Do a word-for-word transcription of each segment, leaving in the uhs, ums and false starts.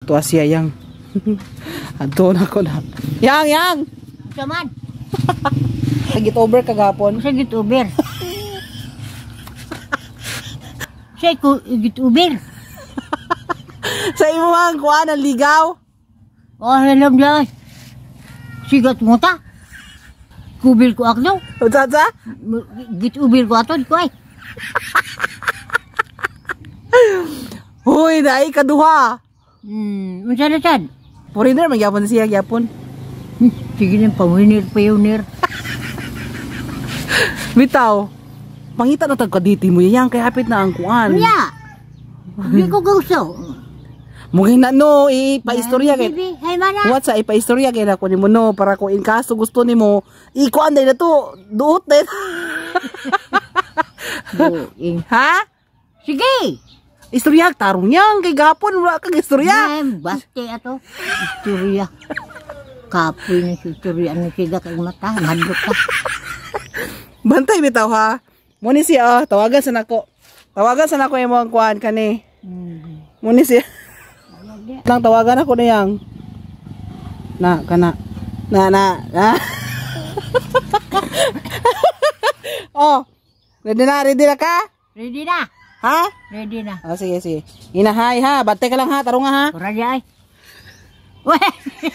to Asia yang. Adto na ko na. Yang, yang. Saman. Sagit over kagapon. Sa git Uber. Sa ko git Uber. Sa imo ang kuan ang ligaw. Oh, alam dia. Sigat mo ta. Kubil ko akno. Unsa sa? Git Uber ko aton ko ay. Hoy, dai kaduha. Hmm, unsa na sad? Foreigner man gyapon siya gyapon. Hmm, sige nang pawinir pioneer. Bitaw. Pangita na tag kaditi mo yang kay hapit na ang kuan. Kuya. Di ko gusto. Muging na no, ipa-istorya kay. Baby, hay mana. What sa ipa-istorya kay nako nimo no para kung in kaso gusto nimo ikuan day na to, duot din. Ha? Sige. Istorya tarong yang kay gapon wala kang istorya. Ay, baste ato. Istorya. Kapoy na istorya ni siga kay mata, madlok ka. Bantay bitaw ha. Mo ni siya, oh, tawagan sa nako. Tawagan sa nako imong kuan kani. Hmm. Mo ni siya. Lang tawagan ako na yang. Na kana. Na na. na. Oh. Ready na, ready na ka? Ready na. Ha? Ready na. Oh, sige, sige. Inahay ha. Bantay ka lang ha. Tarong nga ha. Ora di ay. Weh.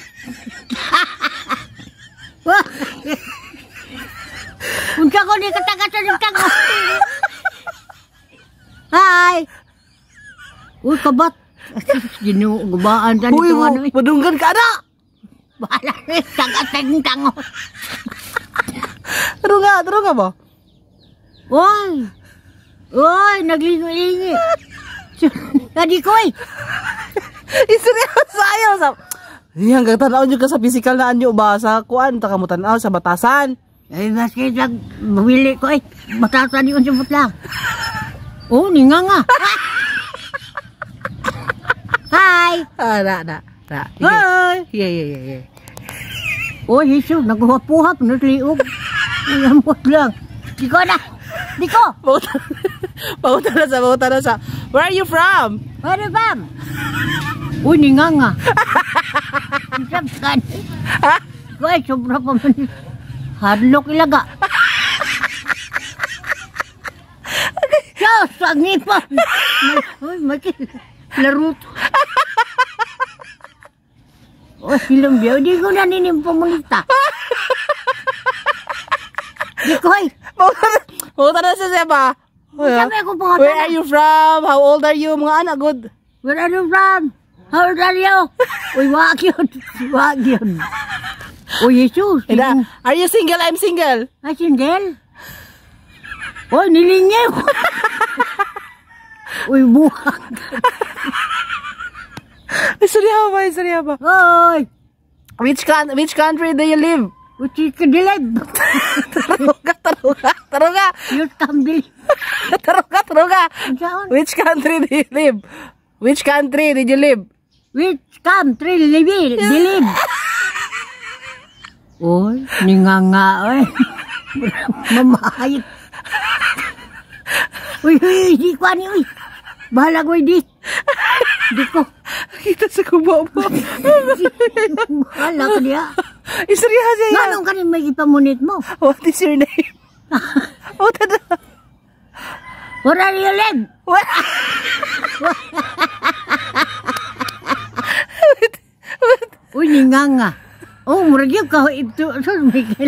Wah. Unsa ko di kata-kata di tango. Hai. Uy, kabat. Ginu gubaan tan Uy, ito ano. padunggan ka na. Bahala ni kata-kata di tango. Tarong nga, tarong nga ba? Uy. Uy, naglingo-lingi. Tadi ko eh. Istorya sa ayaw sa. Yang gagtanaw nyo ka sa physical na anyo ba sa kuan ta kamo tan-aw sa batasan. Ay, basket lang, mawili ko eh. Matatan yun sa lang. Oh, ninga nga. Hi! Ah, na, na, na. Hi! Yeah, yeah, yeah, yeah. Oh, Jesus, naghuhap-huhap, nagliog. Nangambot lang. Di ko na. Di ko. Pauta na sa, pauta na sa. Where are you from? Where are you from? Uy, ninga nga. Isap ka. Ko ay, sobra pa man. Hadlok ilaga. Diyos, ang ngipon. Uy, maki. Larut. Oh, silang dia. Di ko na ninim pamunita. Di ko ay. Pauta na sa siya ba? Sabi ako po. Where are you from? How old are you? Mga anak, good. Where are you from? How old are you? Uy, wag yun. Wag yun. Oh, Jesus. Ida, are you single? I'm single. Ay, single? Oh, nilingin. Uy, buhag. Istorya ba? Istorya ba? Oy. Which, can which country do you live? Uchi ka dilib. Taruga, taruga, taruga. You're come dilib. Taruga, taruga. Saan? Which country do you live? Which country did you live? Which country libi? Dilib. Oy, ninganga, oy. Mamahayit. Uy, uy, di ko ani, uy. Bahala ko, di. Di ko. Kita sa kubo mo. Bahala ko diya. Istorya siya yan. Anong kanin may ipamunit mo? What is your name? Oh, tada. Where are you live? What? Wait, wait. Uy, ninganga. Oh, murag yung ka, ito, so, Michael.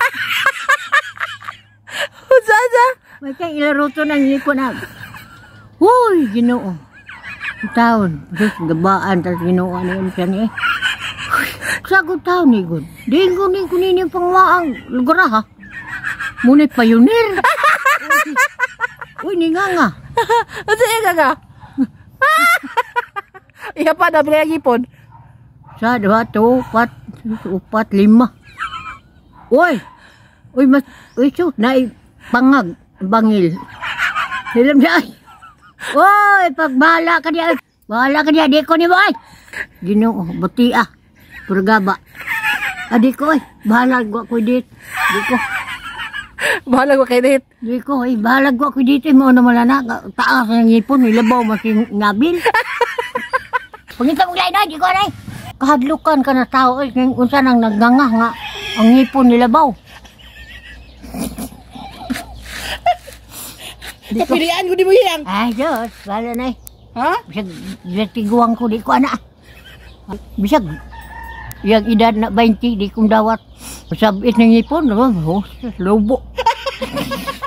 Saan sa? Michael, ilaro to ng lipo na. Uy, ginoo. Taon, Diyos, gabaan, tapos ginoo, ano yun siya niya. Sagot taon ni Good. Diin ko ni kunin yung pangwaang lugar ha. Munit pioneer. Uy, ninganga. Ano siya ka? Iya pa na, pinagipon. Sa, dua, to, pat, upat, lima. Uy! Uy, mas, uy, so, naay, pangag, bangil. Hilam siya, ay. Uy, pagbahala ka niya, bahala ka niya, di ko ni mo, ay. Ginoo, buti ah, purgaba. Adi ko, ay, bahala ko ako dit. Di ko. Bahala ko kay dit. Di ko, ay, bahala ko ako dit. Mo na malana, taas ng ipon, ilabaw, masing nabil. Pangita mo lain na, di ko anay. Kahadlukan ka na tao, eh, kung unsa nang naggangah nga, ang ngipon nila baw. Kapilian ko di mo yang. Ay, Diyos, wala na eh. Ha? Bisag, bisag tiguang ko, di ko ana. Bisag, yung edad na twenty, di kong dawat. Sabit ng ngipon, naman, oh, lobo.